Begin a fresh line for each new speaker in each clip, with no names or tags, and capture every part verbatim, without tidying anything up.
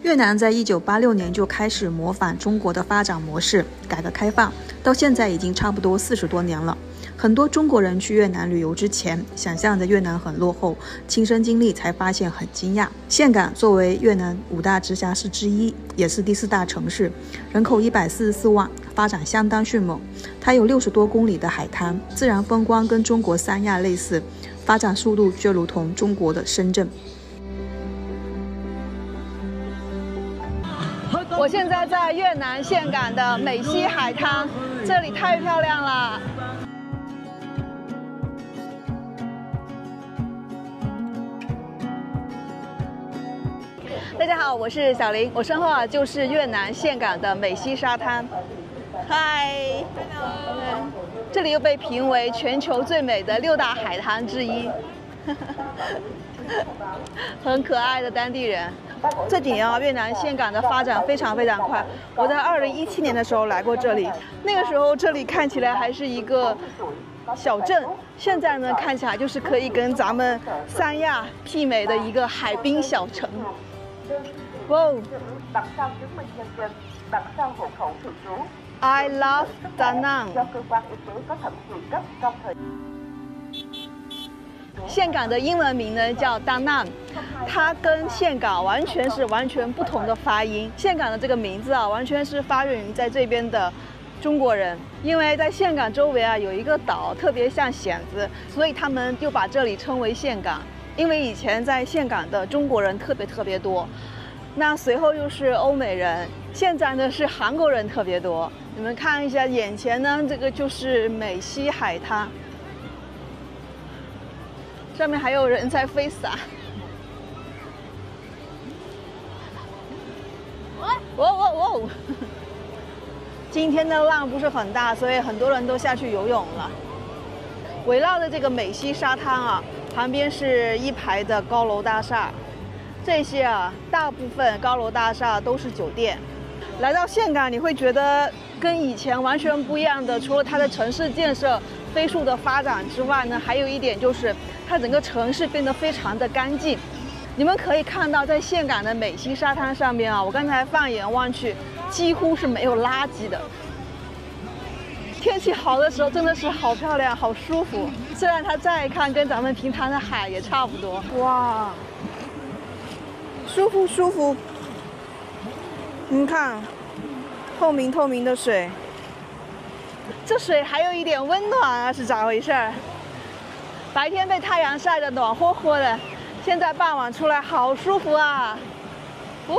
越南在一九八六年就开始模仿中国的发展模式，改革开放，到现在已经差不多四十多年了。很多中国人去越南旅游之前，想象着越南很落后，亲身经历才发现很惊讶。岘港作为越南五大直辖市之一，也是第四大城市，人口一百四十四万，发展相当迅猛。它有六十多公里的海滩，自然风光跟中国三亚类似，发展速度就如同中国的深圳。
我现在在越南岘港的美溪海滩，这里太漂亮了。大家好，我是小林，我身后啊就是越南岘港的美溪沙滩。嗨 ，Hello， 这里又被评为全球最美的六大海滩之一，很可爱的当地人。这几年啊，越南岘港的发展非常非常快。我在二零一七年的时候来过这里，那个时候这里看起来还是一个小镇，现在呢看起来就是可以跟咱们三亚媲美的一个海滨小城。哇哦 ！I love Da Nang。岘港的英文名呢叫 Da Nang， 它跟岘港完全是完全不同的发音。岘港的这个名字啊，完全是发源于在这边的中国人，因为在岘港周围啊有一个岛特别像蚬子，所以他们就把这里称为岘港。因为以前在岘港的中国人特别特别多，那随后又是欧美人，现在呢是韩国人特别多。你们看一下眼前呢，这个就是美溪海滩。上面还有人在飞洒，哇哇哇！今天的浪不是很大，所以很多人都下去游泳了。围绕着这个美溪沙滩啊，旁边是一排的高楼大厦，这些啊，大部分高楼大厦都是酒店。来到岘港，你会觉得跟以前完全不一样的，除了它的城市建设飞速的发展之外呢，还有一点就是它整个城市变得非常的干净。你们可以看到，在岘港的美溪沙滩上面啊，我刚才放眼望去，几乎是没有垃圾的。天气好的时候真的是好漂亮，好舒服。虽然它再看跟咱们平常的海也差不多，哇，舒服舒服。你看，透明透明的水。这水还有一点温暖啊，是咋回事？白天被太阳晒得暖和和的，现在傍晚出来好舒服啊！哦，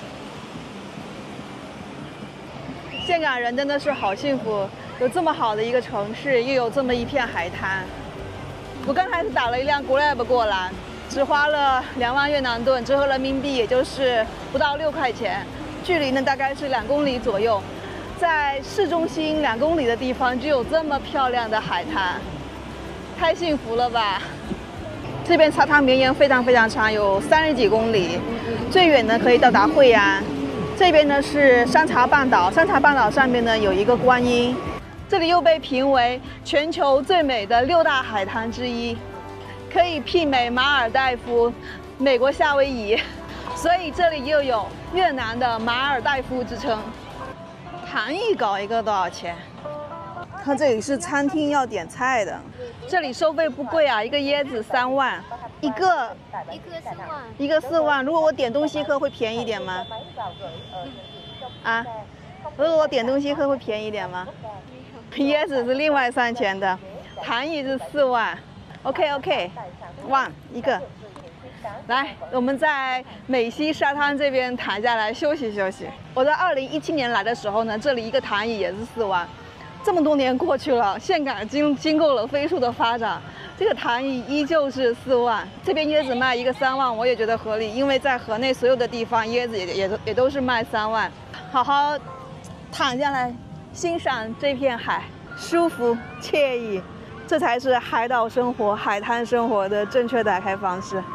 岘港人真的是好幸福，有这么好的一个城市，又有这么一片海滩。我刚才是打了一辆 Grab 过来，只花了两万越南盾，折合人民币也就是不到六块钱，距离呢大概是两公里左右。在市中心两公里的地方就有这么漂亮的海滩，太幸福了吧！这边沙滩绵延非常非常长，有三十几公里，最远呢可以到达惠安。这边呢是山茶半岛，山茶半岛上面呢有一个观音，这里又被评为全球最美的六大海滩之一，可以媲美马尔代夫、美国夏威夷，所以这里又有越南的马尔代夫之称。韩裔搞一个多少钱？它这里是餐厅要点菜的，这里收费不贵啊，一个椰子三万，一个
一个四万，
一个四万。如果我点东西喝会便宜点吗？啊？如果我点东西喝会便宜点吗？椰子是另外算钱的，韩裔是四万。OK OK， 万一个。来，我们在美溪沙滩这边躺下来休息休息。我在二零一七年来的时候呢，这里一个躺椅也是四万。这么多年过去了，岘港经经过了飞速的发展，这个躺椅依旧是四万。这边椰子卖一个三万，我也觉得合理，因为在河内所有的地方椰子也也也都是卖三万。好好躺下来欣赏这片海，舒服惬意，这才是海岛生活、海滩生活的正确打开方式。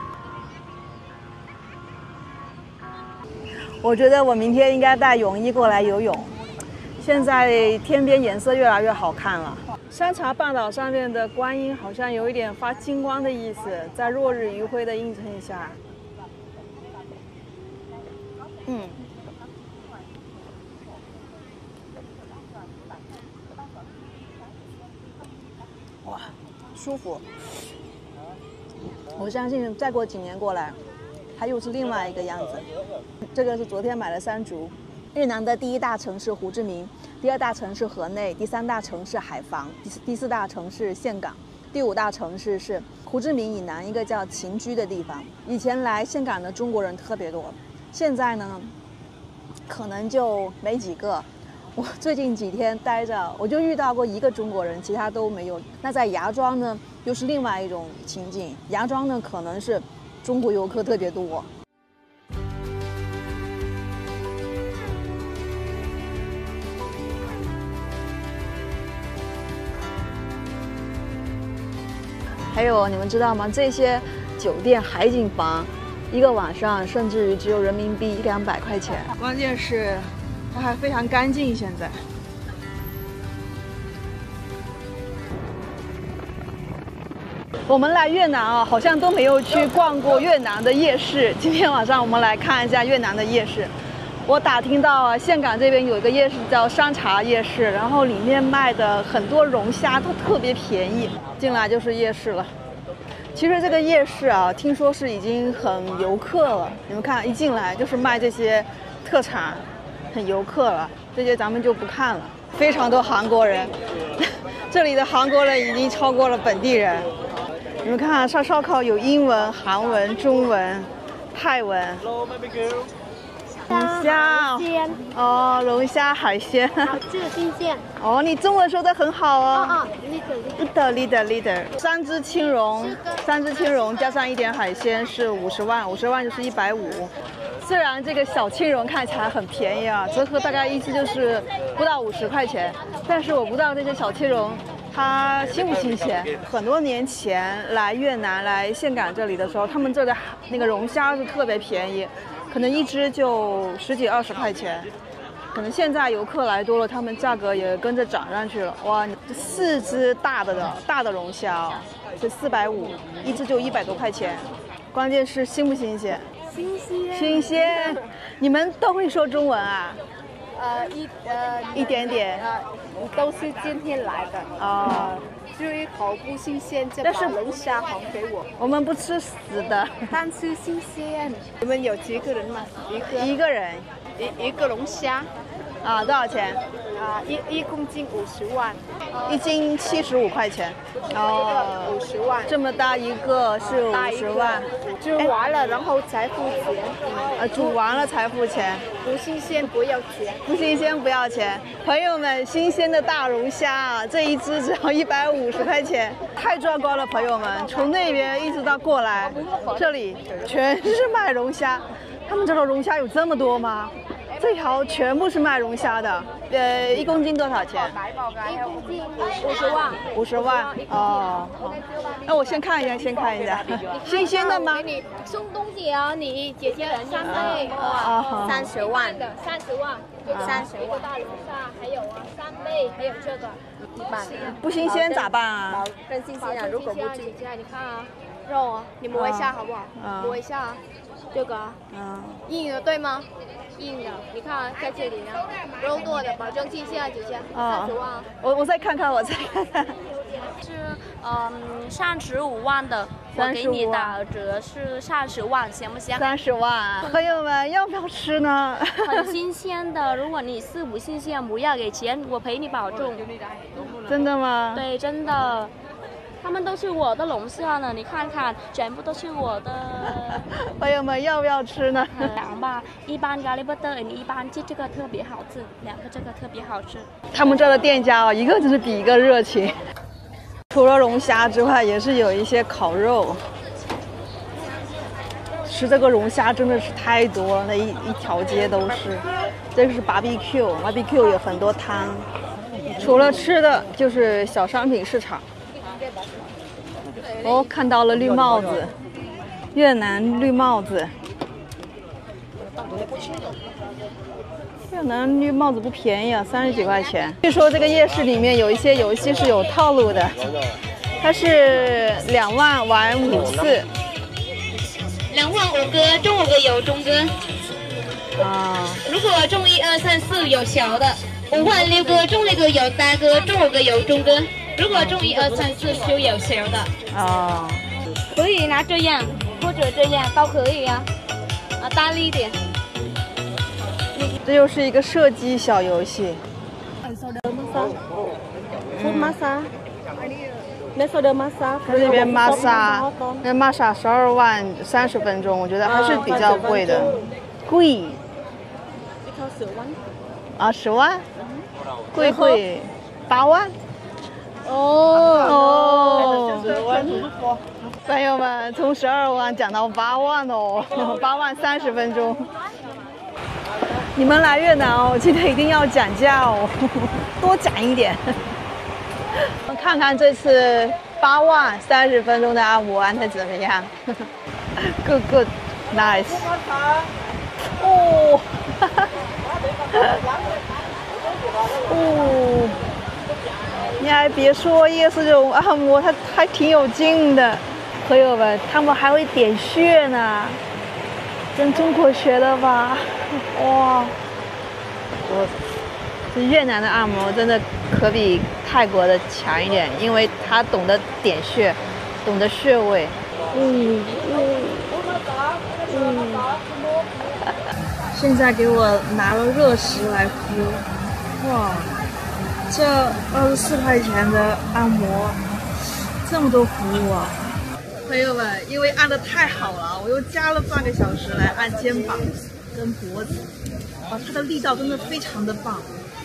我觉得我明天应该带泳衣过来游泳。现在天边颜色越来越好看了。山茶半岛上面的观音好像有一点发金光的意思，在落日余晖的映衬下。 嗯。哇，舒服。我相信再过几年过来，它又是另外一个样子。这个是昨天买的山竹。越南的第一大城市胡志明，第二大城市河内，第三大城市海防，第第四大城市岘港，第五大城市是胡志明以南一个叫秦居的地方。以前来岘港的中国人特别多，现在呢，可能就没几个。我最近几天待着，我就遇到过一个中国人，其他都没有。那在芽庄呢，又是另外一种情景。芽庄呢，可能是中国游客特别多。还有，你们知道吗？这些酒店海景房，一个晚上甚至于只有人民币一两百块钱。关键是它还非常干净。现在，我们来越南啊，好像都没有去逛过越南的夜市。今天晚上我们来看一下越南的夜市。我打听到啊，岘港这边有一个夜市叫山茶夜市，然后里面卖的很多龙虾都特别便宜。进来就是夜市了。其实这个夜市啊，听说是已经很游客了。你们看，一进来就是卖这些特产，很游客了。这些咱们就不看了。非常多韩国人，这里的韩国人已经超过了本地人。你们看，烧烧烤有英文、韩文、中文、泰文。龙虾哦，龙虾海鲜，
这个新鲜
哦，你中文说的很好哦。
哦
leader leader leader， 三只青蓉，三只青蓉加上一点海鲜是五十万，五十万就是一百五。虽然这个小青蓉看起来很便宜啊，折合大概意思就是不到五十块钱，但是我不知道这些小青蓉它新不新鲜。很多年前来越南来岘港这里的时候，他们这的那个龙虾是特别便宜。可能一只就十几二十块钱，可能现在游客来多了，他们价格也跟着涨上去了。哇，这四只大的的大的龙虾哦，是四百五，一只就一百多块钱。关键是新不新鲜？
新鲜，
新鲜。你们都会说中文啊？
呃，一呃
一点点。
呃，都是今天来的
啊。
就一口不新鲜就把龙虾还给我。
我们不吃死的，
但是新鲜。你们有几个人吗？一个
一个人，
一一个龙虾，
啊，多少钱？
啊，一一公斤五十万，
一斤七十五块钱。
哦，五十万。
这么大一个是五十万，
煮完了然后才付钱。
啊，煮完了才付钱。
不新鲜不要钱，
不新鲜不要钱。朋友们，新鲜的大龙虾啊，这一只只要一百五十块钱，太壮观了！朋友们，从那边一直到过来，这里全是卖龙虾。他们这头龙虾有这么多吗？这条全部是卖龙虾的。呃，一公斤多少钱？
一公斤五十万。
五十万哦。好，那我先看一下，先看一下，新鲜的吗？
给你送东西啊，你姐姐三倍
啊，
三十万的，三十万，三十万。大龙虾还有啊，三倍，还有这个一半。
不新鲜咋办啊？
更新鲜啊！如果不姐姐，你看啊，肉啊，你摸一下好不好？摸一下啊，这个啊，嗯，硬的对吗？硬的，你看啊，在这里呢，肉多的，保证新鲜啊，姐姐，三十万。我
我再看看，我再看看。
是嗯三十五万的，我给你打折是三十万，行不行？
三十万，朋友们要不要吃呢？
很新鲜的，如果你是不新鲜，不要给钱，我赔你保重。
真的吗？
对，真的。他们都是我的龙虾呢，你看看，全部都是我的。
朋友们要不要吃呢？
两吧，一般咖喱不得，你一般这这个特别好吃，两个这个特别好吃。
他们这的店家哦，一个就是比一个热情。除了龙虾之外，也是有一些烤肉。吃这个龙虾真的是太多了，那一一条街都是。这个是 B B Q，B B Q 有很多汤。除了吃的，就是小商品市场。哦，看到了绿帽子，越南绿帽子。越南绿帽子不便宜啊，三十几块钱。据说这个夜市里面有一些游戏是有套路的，它是两万玩五次。
两万五个，中五个有中哥。
啊。
如果中一二三四有小的，五万六个中六个有大个，中五个有中个。如果中一二三四就有小的。
哦。
可以拿这样，或者这样都可以啊。啊，大力一点。
这又是一个射击小游戏。
出玛莎。
它这边玛莎，那玛莎十二万三十分钟，我觉得还是比较贵的。贵。啊，十万？贵贵，八万？哦哦。朋友们，从十二万讲到八万哦，八万三十分钟。你们来越南哦，记得一定要讲价哦，多讲一点。看看这次八万三十分钟的按摩按的怎么样 ？Good good nice。哦，哦，你还别说，夜市这种按摩它还挺有劲的。朋友们，他们还会点穴呢，跟中国学的吧？哇，我这越南的按摩真的可比泰国的强一点，因为他懂得点穴，懂得穴位。嗯嗯嗯。现在给我拿了热食来敷，哇，这二十四块钱的按摩，这么多服务啊！朋友们，因为按得太好了，我又加了半个小时来按肩膀跟脖子，哇，它的力道真的非常的棒。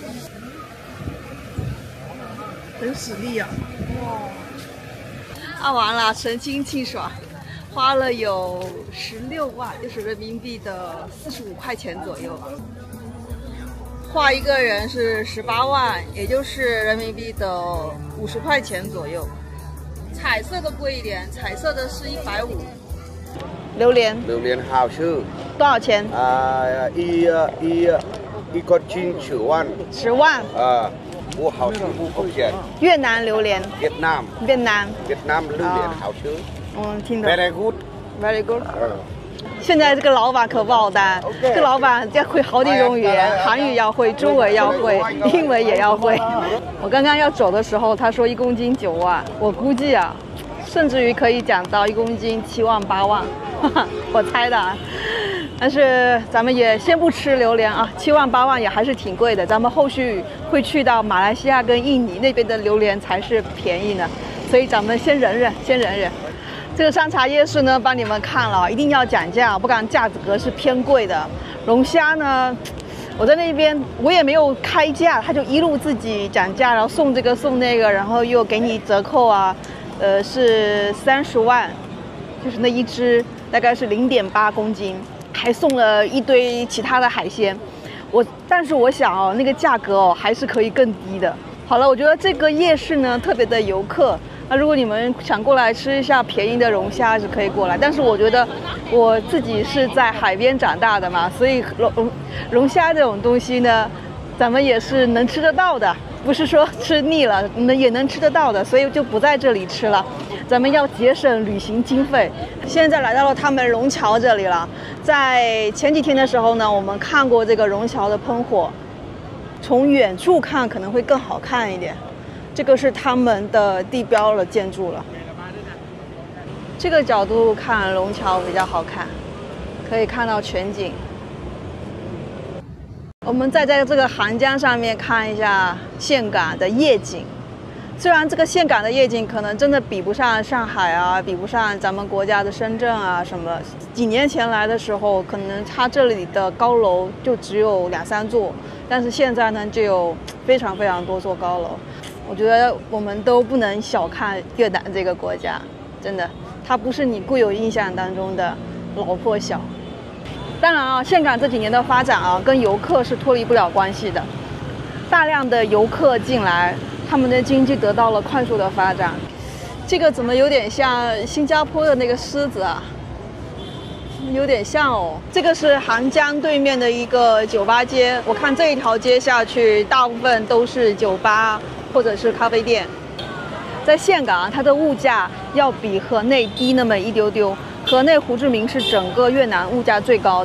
很使力啊！哇，按完了，神清气爽，花了有十六万，就是人民币的四十五块钱左右。画一个人是十八万，也就是人民币的五十块钱左右。彩色的贵一点，彩色的是一百五。榴莲，
榴莲好吃。
多少钱？
啊，一一一个斤十万。
十万。
啊。我好吃不够钱。
越南榴莲。
越南。
越南。
越南榴莲好吃。
嗯，听懂。
Very good.
Very good. 现在这个老板可不好当，这老板要会好几种语言，韩语要会，中文要会，英文也要会。我刚刚要走的时候，他说一公斤九万，我估计啊，甚至于可以讲到一公斤七万八万，我猜的。但是咱们也先不吃榴莲啊，七万八万也还是挺贵的。咱们后续会去到马来西亚跟印尼那边的榴莲才是便宜呢，所以咱们先忍忍，先忍忍。这个山茶夜市呢，帮你们看了，一定要讲价，不然价格是偏贵的。龙虾呢，我在那边我也没有开价，他就一路自己讲价，然后送这个送那个，然后又给你折扣啊，呃，是三十万，就是那一只大概是零点八公斤，还送了一堆其他的海鲜。我但是我想哦，那个价格哦还是可以更低的。好了，我觉得这个夜市呢特别的游客。那如果你们想过来吃一下便宜的龙虾是可以过来，但是我觉得我自己是在海边长大的嘛，所以龙龙虾这种东西呢，咱们也是能吃得到的，不是说吃腻了，能也能吃得到的，所以就不在这里吃了。咱们要节省旅行经费。现在来到了他们龙桥这里了，在前几天的时候呢，我们看过这个龙桥的喷火，从远处看可能会更好看一点。这个是他们的地标的建筑了。这个角度看龙桥比较好看，可以看到全景。我们再在这个杭江上面看一下岘港的夜景。虽然这个岘港的夜景可能真的比不上上海啊，比不上咱们国家的深圳啊什么。几年前来的时候，可能它这里的高楼就只有两三座，但是现在呢，就有非常非常多座高楼。我觉得我们都不能小看越南这个国家，真的，它不是你固有印象当中的老破小。当然啊，岘港这几年的发展啊，跟游客是脱离不了关系的。大量的游客进来，他们的经济得到了快速的发展。这个怎么有点像新加坡的那个狮子啊？有点像哦。这个是杭江对面的一个酒吧街，我看这一条街下去，大部分都是酒吧或者是咖啡店。在岘港，它的物价要比河内低那么一丢丢。河内胡志明是整个越南物价最高的。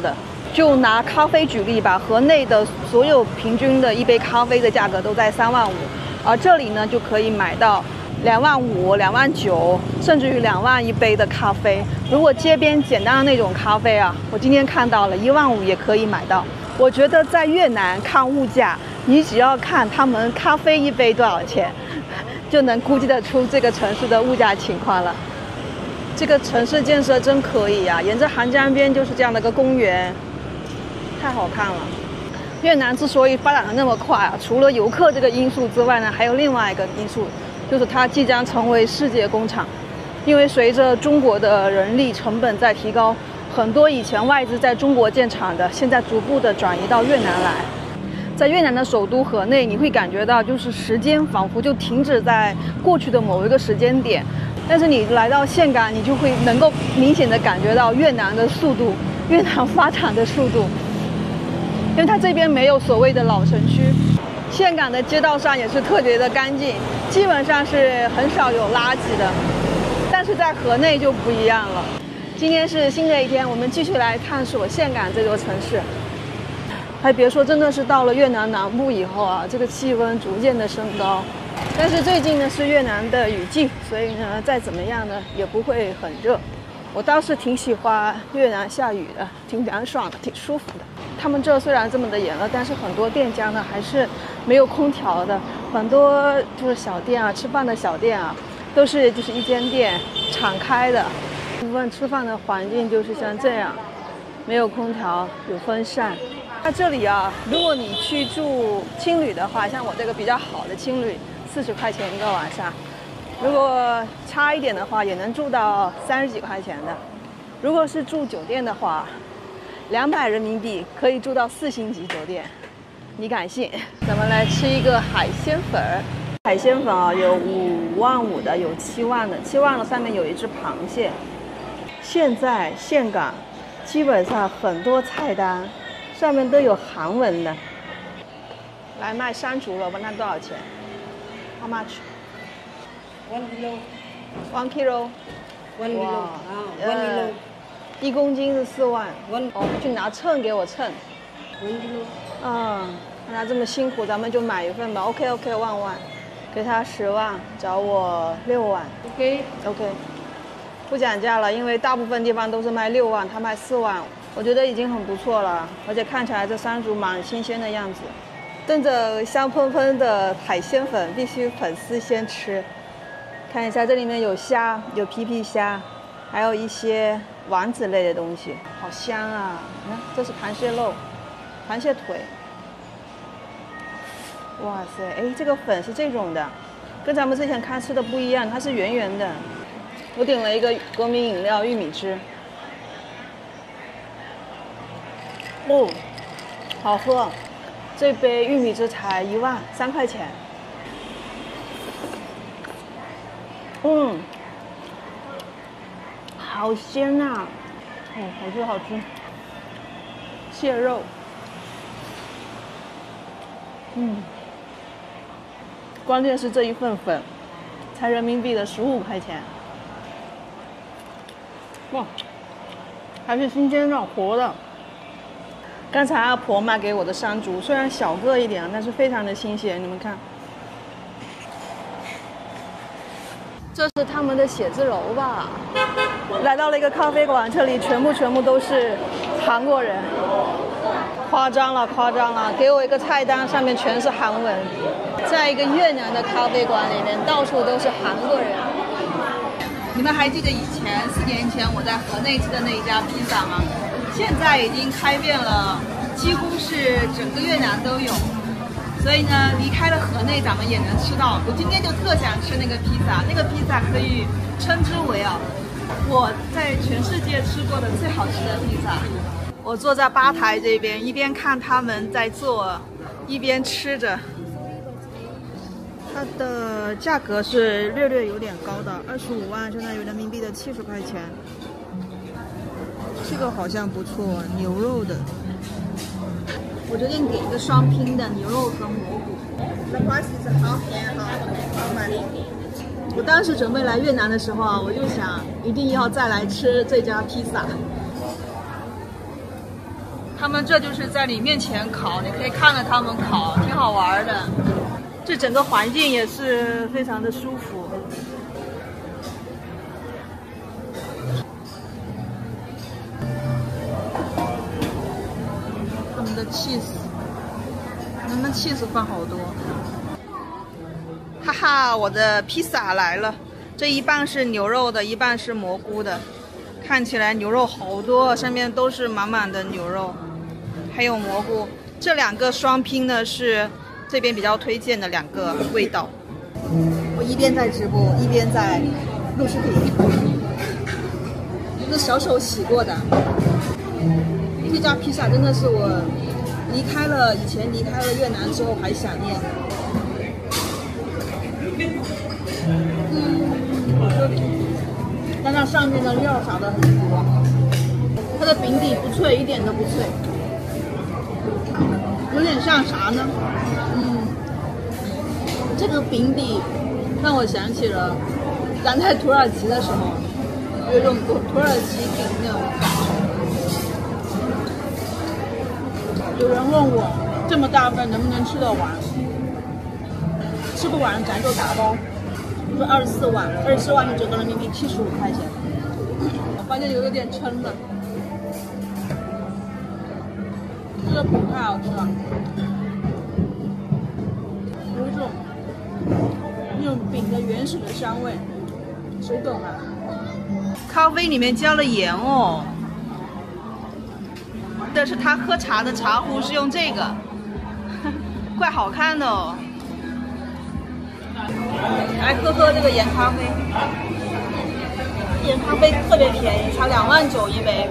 就拿咖啡举例吧，河内的所有平均的一杯咖啡的价格都在三万五，而这里呢就可以买到两万五、两万九，甚至于两万一杯的咖啡。如果街边简单的那种咖啡啊，我今天看到了一万五也可以买到。我觉得在越南看物价，你只要看他们咖啡一杯多少钱，就能估计得出这个城市的物价情况了。这个城市建设真可以啊，沿着韩江边就是这样的一个公园，太好看了。越南之所以发展的那么快啊，除了游客这个因素之外呢，还有另外一个因素，就是它即将成为世界工厂。因为随着中国的人力成本在提高，很多以前外资在中国建厂的，现在逐步的转移到越南来。在越南的首都河内，你会感觉到就是时间仿佛就停止在过去的某一个时间点，但是你来到岘港，你就会能够明显的感觉到越南的速度，越南发展的速度。因为它这边没有所谓的老城区，岘港的街道上也是特别的干净，基本上是很少有垃圾的。但是在河内就不一样了。今天是新的一天，我们继续来探索岘港这座城市。还别说，真的是到了越南南部以后啊，这个气温逐渐的升高。但是最近呢是越南的雨季，所以呢再怎么样呢也不会很热。我倒是挺喜欢越南下雨的，挺凉爽的，挺舒服的。他们这虽然这么的炎热，但是很多店家呢还是没有空调的，很多就是小店啊，吃饭的小店啊，都是就是一间店敞开的。部分吃饭的环境就是像这样，没有空调，有风扇。那这里啊，如果你去住青旅的话，像我这个比较好的青旅，四十块钱一个晚上。如果差一点的话，也能住到三十几块钱的。如果是住酒店的话，两百人民币可以住到四星级酒店，你敢信？咱们来吃一个海鲜粉儿。海鲜粉啊，有五万五的，有七万的，七万的上面有一只螃蟹。现在岘港基本上很多菜单上面都有韩文的。来卖山竹了，问他多少钱 ？How much？
One kilo.
One kilo.
One kilo.
Wow.
Ah, one kilo.
一公斤是四万。
One.
哦，去拿秤给我称。
One kilo.
嗯，看他这么辛苦，咱们就买一份吧。OK OK， 万万，给他十万，找我六万。
OK.
OK， 不讲价了，因为大部分地方都是卖六万，他卖四万，我觉得已经很不错了。而且看起来这山竹蛮新鲜的样子。炖着香喷喷的海鲜粉，必须粉丝先吃。看一下，这里面有虾，有皮皮虾，还有一些丸子类的东西，好香啊！你看，这是螃蟹肉，螃蟹腿。哇塞，哎，这个粉是这种的，跟咱们之前看吃的不一样，它是圆圆的。我点了一个国民饮料玉米汁，哦，好喝。这杯玉米汁才一万三块钱。嗯，好鲜啊！哦，好吃好吃。蟹肉，嗯，关键是这一份粉才人民币的十五块钱。哇，还是新鲜的活的。刚才阿婆买给我的山竹，虽然小个一点，但是非常的新鲜。你们看，这是他们的写字楼吧？来到了一个咖啡馆，这里全部全部都是韩国人，夸张了夸张了！给我一个菜单，上面全是韩文。在一个越南的咖啡馆里面，到处都是韩国人。你们还记得以前四年前我在河内吃的那一家披萨吗？现在已经开遍了，几乎是整个越南都有。所以呢，离开了河内，咱们也能吃到。我今天就特想吃那个披萨，那个披萨可以称之为啊，我在全世界吃过的最好吃的披萨。我坐在吧台这边，一边看他们在做，一边吃着。它的价格是略略有点高的，二十五万，现在有人民币的七十块钱。这个好像不错，牛肉的。我决定给一个双拼的牛肉和蘑菇。The price is half and half. How much? 我当时准备来越南的时候啊，我就想一定要再来吃这家披萨。 他们这就是在你面前烤，你可以看着他们烤，挺好玩的。这整个环境也是非常的舒服。他们的 cheese， 他们 cheese 放好多。哈哈，我的披萨来了，这一半是牛肉的，一半是蘑菇的。看起来牛肉好多，上面都是满满的牛肉，还有蘑菇。这两个双拼呢是这边比较推荐的两个味道。我一边在直播，一边在录视频。这是小手洗过的。这家披萨真的是我离开了以前离开了越南之后还想念。嗯。但它上面的料撒的很多，它的饼底不脆，一点都不脆，有点像啥呢？嗯，这个饼底让我想起了咱在土耳其的时候，有一种土土耳其饼那种感觉。有人问我这么大份能不能吃得完？吃不完咱就打包。是二十四万，二十四万是整个人民币七十五块钱。我发现有一点撑的，这个饼太好吃了，有一种那种饼的原始的香味，谁懂啊？咖啡里面加了盐哦，但是他喝茶的茶壶是用这个，怪好看的哦。来喝喝这个盐咖啡，盐咖啡特别便宜，才两万九一杯，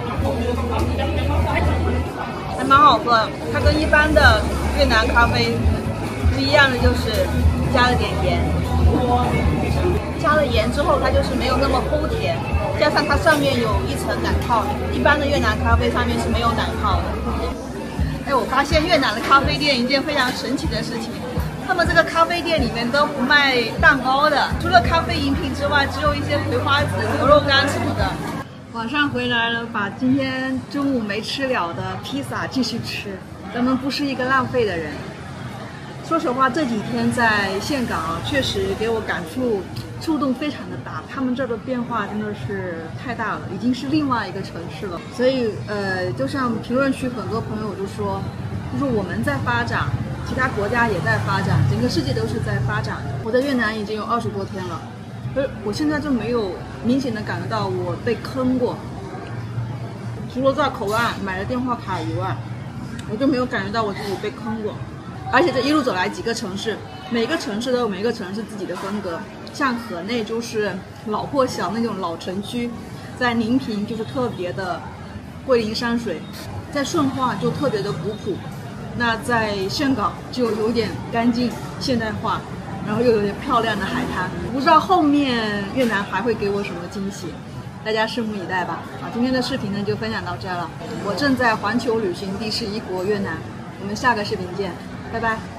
还蛮好喝。它跟一般的越南咖啡不一样的就是加了点盐，加了盐之后它就是没有那么齁甜，加上它上面有一层奶泡，一般的越南咖啡上面是没有奶泡的。哎，我发现越南的咖啡店一件非常神奇的事情。他们这个咖啡店里面都不卖蛋糕的，除了咖啡饮品之外，只有一些葵花籽、牛肉干什么的。晚上回来了，把今天中午没吃了的披萨继续吃。咱们不是一个浪费的人。说实话，这几天在岘港啊，确实给我感触触动非常的大。他们这儿的变化真的是太大了，已经是另外一个城市了。所以，呃，就像评论区很多朋友就说，就是我们在发展。其他国家也在发展，整个世界都是在发展。我在越南已经有二十多天了，而我现在就没有明显的感觉到我被坑过。除了在口岸买了电话卡以外，我就没有感觉到我自己被坑过。而且这一路走来几个城市，每个城市都有每个城市自己的风格。像河内就是老破小那种老城区，在宁平就是特别的桂林山水，在顺化就特别的古朴。那在岘港就有点干净现代化，然后又有点漂亮的海滩。不知道后面越南还会给我什么惊喜，大家拭目以待吧。啊，今天的视频呢就分享到这了。我正在环球旅行第十一国越南，我们下个视频见，拜拜。